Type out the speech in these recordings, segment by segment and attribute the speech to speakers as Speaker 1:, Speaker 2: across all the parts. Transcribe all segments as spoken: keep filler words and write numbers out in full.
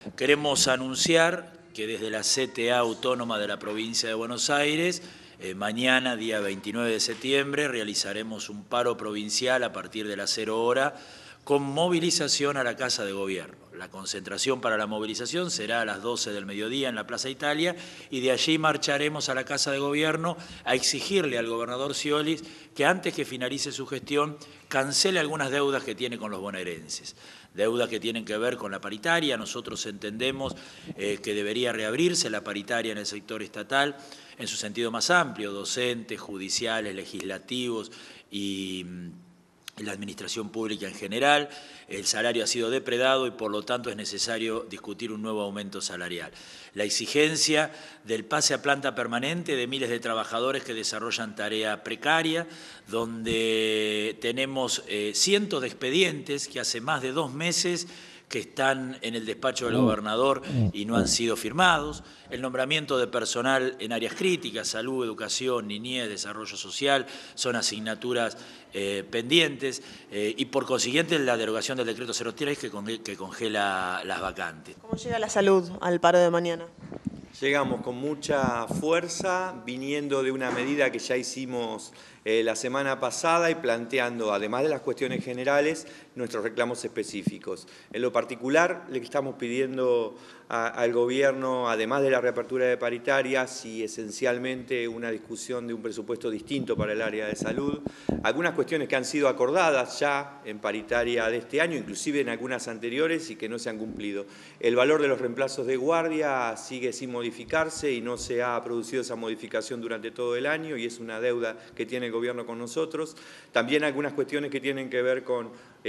Speaker 1: Queremos anunciar que desde la C T A Autónoma de la Provincia de Buenos Aires, eh, mañana, día veintinueve de septiembre, realizaremos un paro provincial a partir de las cero hora con movilización a la Casa de Gobierno. La concentración para la movilización será a las doce del mediodía en la Plaza Italia y de allí marcharemos a la Casa de Gobierno a exigirle al gobernador Scioli que antes que finalice su gestión cancele algunas deudas que tiene con los bonaerenses. Deudas que tienen que ver con la paritaria. Nosotros entendemos eh, que debería reabrirse la paritaria en el sector estatal en su sentido más amplio, docentes, judiciales, legislativos y la administración pública en general. El salario ha sido depredado y por lo tanto es necesario discutir un nuevo aumento salarial. La exigencia del pase a planta permanente de miles de trabajadores que desarrollan tarea precaria, donde tenemos eh, cientos de expedientes que hace más de dos meses que están en el despacho del gobernador y no han sido firmados, el nombramiento de personal en áreas críticas, salud, educación, niñez, desarrollo social, son asignaturas eh, pendientes eh, y por consiguiente la derogación del decreto cero tres que, con, que congela las vacantes.
Speaker 2: ¿Cómo llega la salud al paro de mañana?
Speaker 3: Llegamos con mucha fuerza, viniendo de una medida que ya hicimos eh, la semana pasada y planteando, además de las cuestiones generales, nuestros reclamos específicos. En lo particular, le estamos pidiendo a, al Gobierno, además de la reapertura de paritarias y esencialmente una discusión de un presupuesto distinto para el área de salud, algunas cuestiones que han sido acordadas ya en paritaria de este año, inclusive en algunas anteriores y que no se han cumplido. El valor de los reemplazos de guardia sigue sin modificarse y no se ha producido esa modificación durante todo el año y es una deuda que tiene el Gobierno con nosotros. También algunas cuestiones que tienen que ver con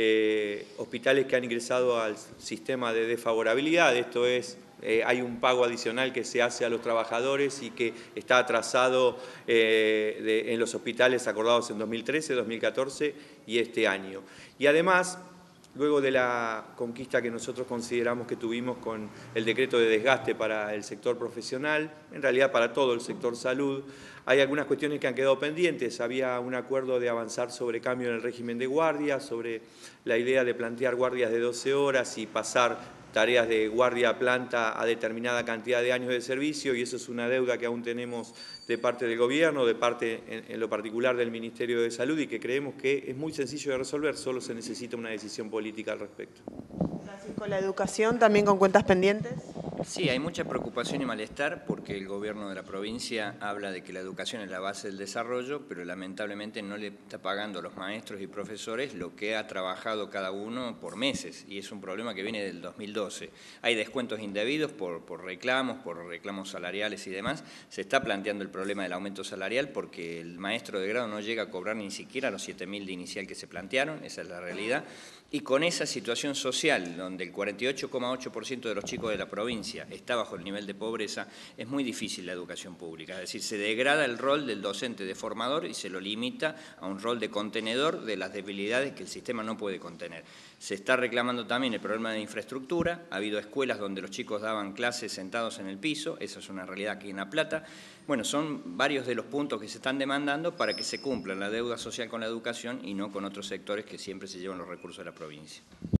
Speaker 3: eh, hospitales que han ingresado al sistema de desfavorabilidad, esto es, Eh, hay un pago adicional que se hace a los trabajadores y que está atrasado eh, de, en los hospitales acordados en dos mil trece, dos mil catorce y este año. Y además, luego de la conquista que nosotros consideramos que tuvimos con el decreto de desgaste para el sector profesional, en realidad para todo el sector salud, hay algunas cuestiones que han quedado pendientes. Había un acuerdo de avanzar sobre cambio en el régimen de guardia, sobre la idea de plantear guardias de doce horas y pasar tareas de guardia a planta a determinada cantidad de años de servicio, y eso es una deuda que aún tenemos de parte del Gobierno, de parte en, en lo particular del Ministerio de Salud, y que creemos que es muy sencillo de resolver, solo se necesita una decisión política al respecto.
Speaker 2: ¿Con la educación también con cuentas pendientes?
Speaker 4: Sí, hay mucha preocupación y malestar porque el Gobierno de la provincia habla de que la educación es la base del desarrollo, pero lamentablemente no le está pagando a los maestros y profesores lo que ha trabajado cada uno por meses, y es un problema que viene del dos mil doce. Hay descuentos indebidos por, por reclamos, por reclamos salariales y demás. Se está planteando el problema del aumento salarial porque el maestro de grado no llega a cobrar ni siquiera los siete mil de inicial que se plantearon, esa es la realidad. Y con esa situación social, donde el cuarenta y ocho coma ocho por ciento de los chicos de la provincia está bajo el nivel de pobreza, es muy difícil la educación pública. Es decir, se degrada el rol del docente de formador y se lo limita a un rol de contenedor de las debilidades que el sistema no puede contener. Se está reclamando también el problema de infraestructura. Ha habido escuelas donde los chicos daban clases sentados en el piso, esa es una realidad aquí en La Plata. Bueno, son varios de los puntos que se están demandando para que se cumpla la deuda social con la educación y no con otros sectores que siempre se llevan los recursos de la provincia.